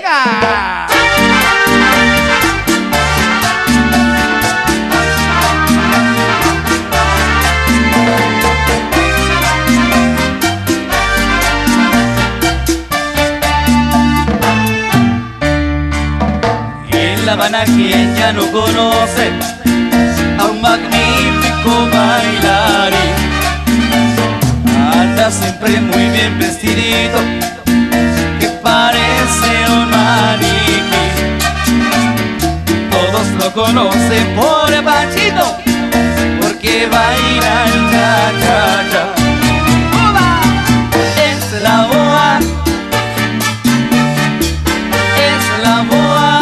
venga. La Habana, quien ya no conoce a un magnífico bailarín, anda siempre muy bien vestidito, que parece un maniquí. Todos lo conocen por el Panchito, porque baila el cha-cha-cha. Es la boa, es la boa,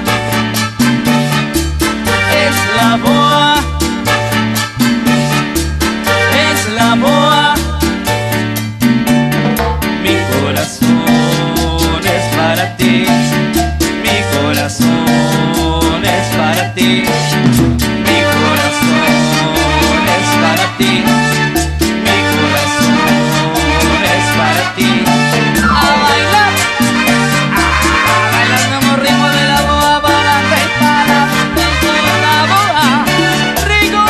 la boa, es la boa. Mi corazón es para ti, mi corazón es para ti, mi corazón es para ti, mi corazón es para ti. A bailar, bailando ritmo de la boa, para adelante y para la boa. Rico.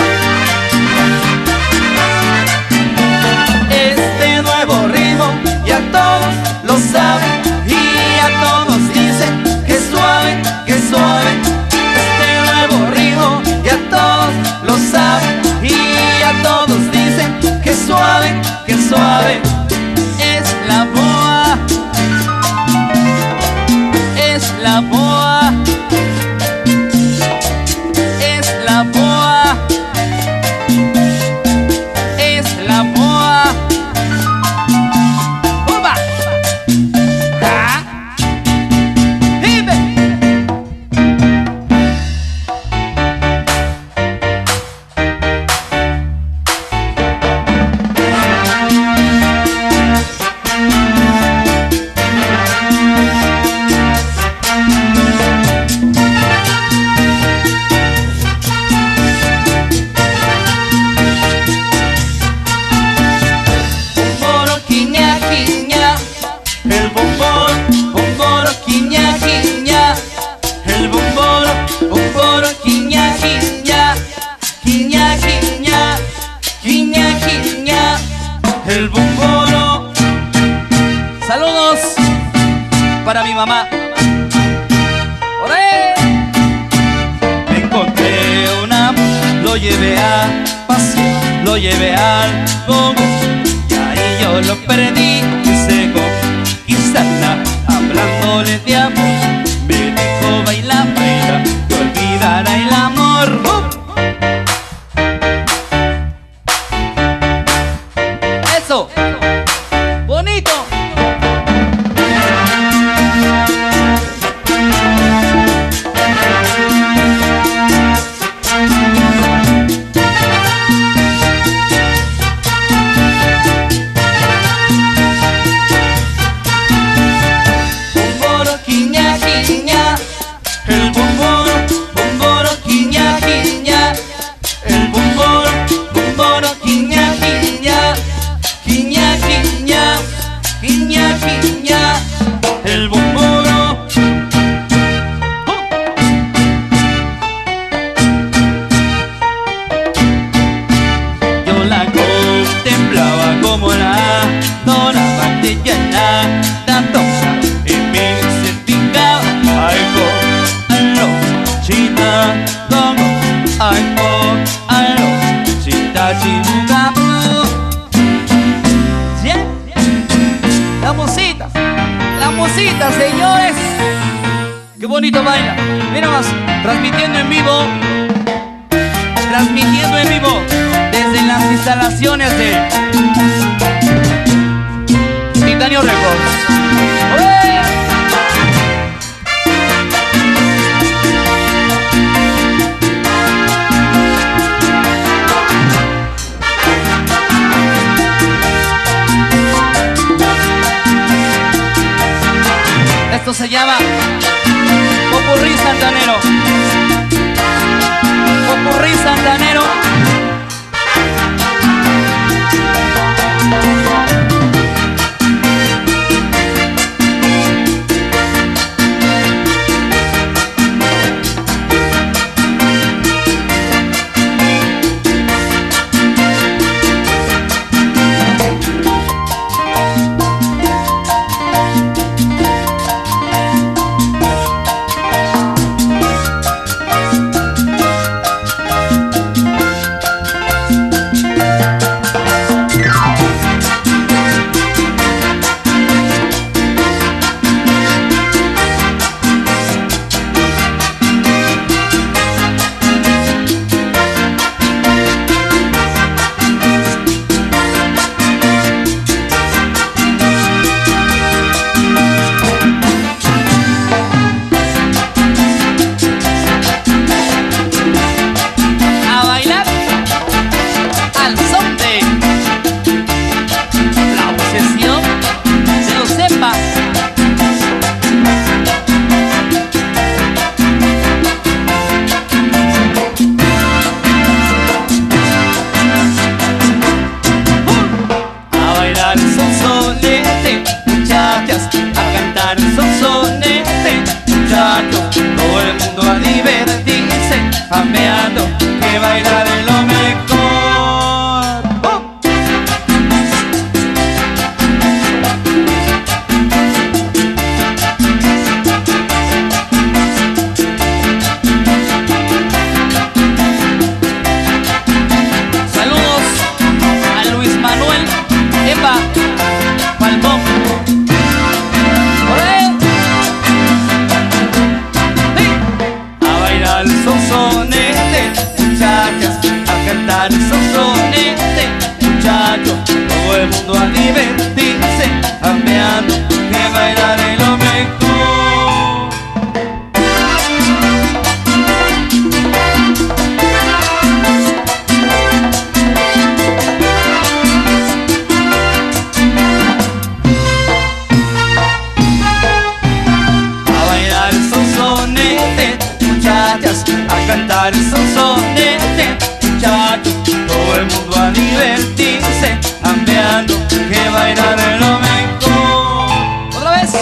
Este nuevo ritmo ya todos lo saben y a todos dicen que suave, que suave. Este nuevo ritmo ya todos lo saben y a todos dicen que suave, que suave. Es la boa, es la boa, es la boa, es la boa. ¡Upa! ¡Ah! ¡Vive! El bomboro, bomboro, quiña, quiña. El bomboro, bomboro, quiña, quiña. Quiña, quiña, quiña, quiña. El bomboro. Saludos para mi mamá. ¡Oré! Me encontré un amor, lo llevé a paseo, lo llevé al bombo, y ahí yo lo perdí y se conquistarla. Hablándole de amor, me dijo baila, baila, que olvidará el amor. Eso, bonito. Bomboro, quiña, quiña. El bomboro, bomboro, quiña, quiña. El bomboro, bomboro, quiña, quiña. Quiña, quiña, quiña, quiña. El bomboro. Yo la contemplaba como la adoraba de llena, dandosa y me certificaba. Ay, go, aló, chita, gongo. Ay, go, aló, chita, chibuga. La musita, señores. Qué bonito baila. Mira más, transmitiendo en vivo desde las instalaciones de Titanio Records. ¡Olé! Esto se llama Popurrí Santanero. Popurrí Santanero. bailar el sonsonete, muchachos, todo el mundo a divertirse, hambeando, que bailar es lo mejor. ¡Otra vez!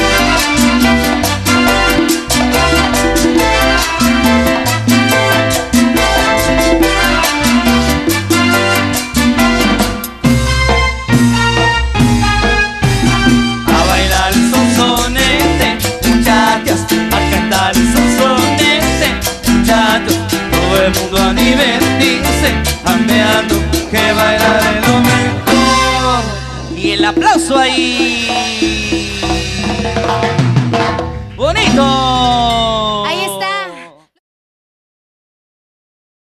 A bailar el sonsonete, muchachas, a cantar el sonsonete, muchachos, todo el mundo a divertirse, hambeando, que bailar es lo mejor. Y el aplauso ahí. ¡Bonito!